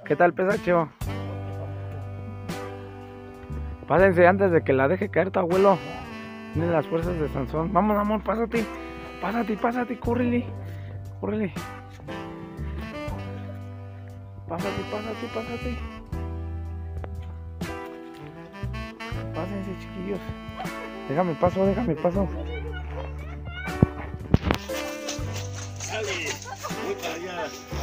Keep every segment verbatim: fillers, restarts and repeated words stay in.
¿Qué tal, pesacho? Pásense antes de que la deje caer tu abuelo. Tiene las fuerzas de Sansón. Vamos, amor, pásate. Pásate, pásate, córrele. Córrele. Pásate, pásate, pásate. Pásense, chiquillos. Déjame paso, déjame paso. Sale, voy para allá.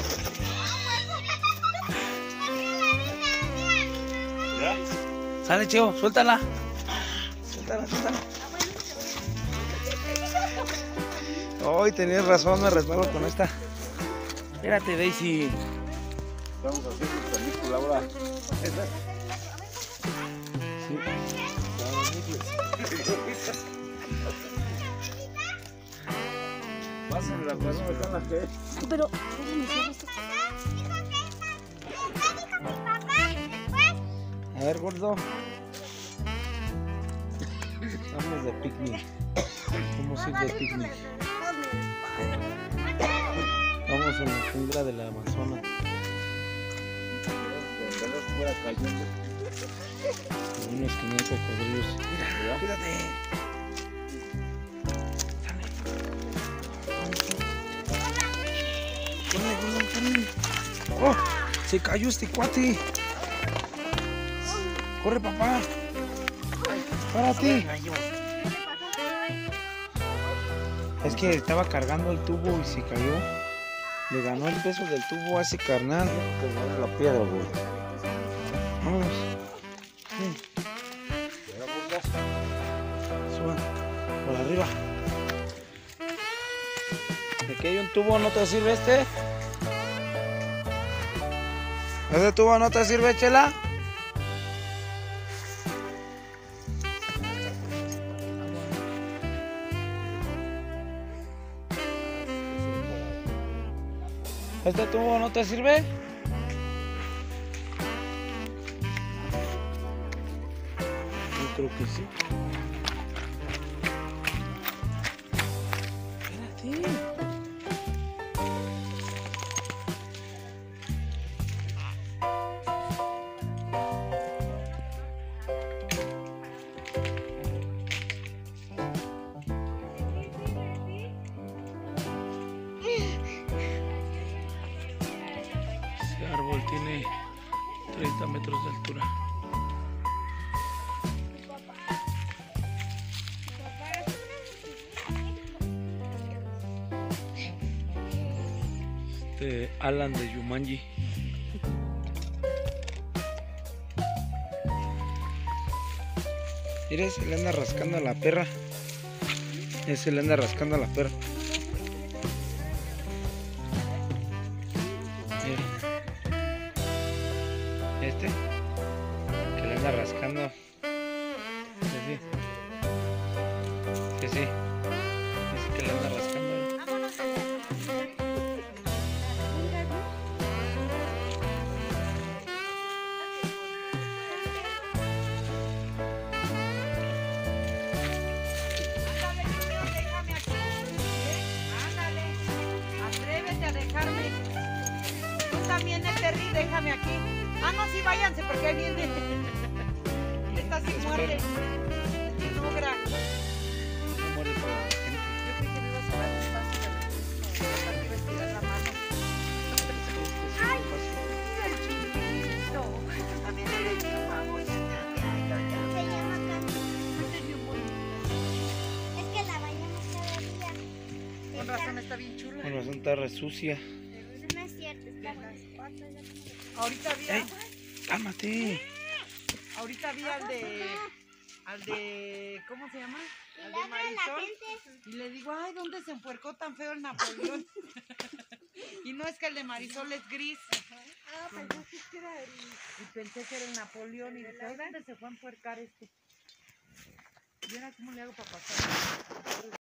¿Ya? Sale, Cheo, suéltala. Suéltala, suéltala. Hoy tenías razón, me resbalo con esta. Espérate, Daisy. Vamos a hacer tu película ahora. Sí. Pásenla, para no dejar la que. Pero, A ver, gordo. Vamos de picnic. Vamos a ir de picnic. Vamos en la tundra de la Amazonas. En una esquina de cocodrilos. Mira, cuídate. Sale. Corre, corre, corre. Oh, se cayó este cuate. Corre, papá. Párate. Es que estaba cargando el tubo y se cayó. Le ganó el peso del tubo a ese carnal. La piedra, güey. Vámonos. Sí. Suban. Por arriba. ¿De qué hay un tubo? ¿No te sirve este? ¿Ese tubo no te sirve, Chela? ¿Este tubo no te sirve? Yo creo que sí. Espérate. Este árbol tiene treinta metros de altura. Este Alan de Yumanji. Mira, se le anda rascando a la perra. Ese le anda rascando a la perra. Mira. Este que le anda rascando. Sí, sí. Sí, sí. Ese que le anda rascando. también el Terry, déjame aquí. Ah, no, sí, váyanse porque ahí viene. Esta sí muerde. Logra. No muere toda la gente. Yo creí que me ibas a dar un espacio. No, para que me estiras la mano. Ay, el chiquito. También el estómago. Se llama Candy. Es que la bañamos cada día. Con razón está bien chula. Con razón está re sucia. No es cierto, está Ahorita vi, ¡Ey! ¡Cálmate! ahorita vi al de, al de, ¿cómo se llama? Al de Milagro la Marisol. gente. Y le digo, ay, ¿dónde se empuercó tan feo el Napoleón? Y no es que el de Marisol es gris. Ah, pensé que era el... Y pensé que era el Napoleón. Y dije, ay, ¿dónde se fue a empuercar este? ¿Y ahora cómo le hago para pasar?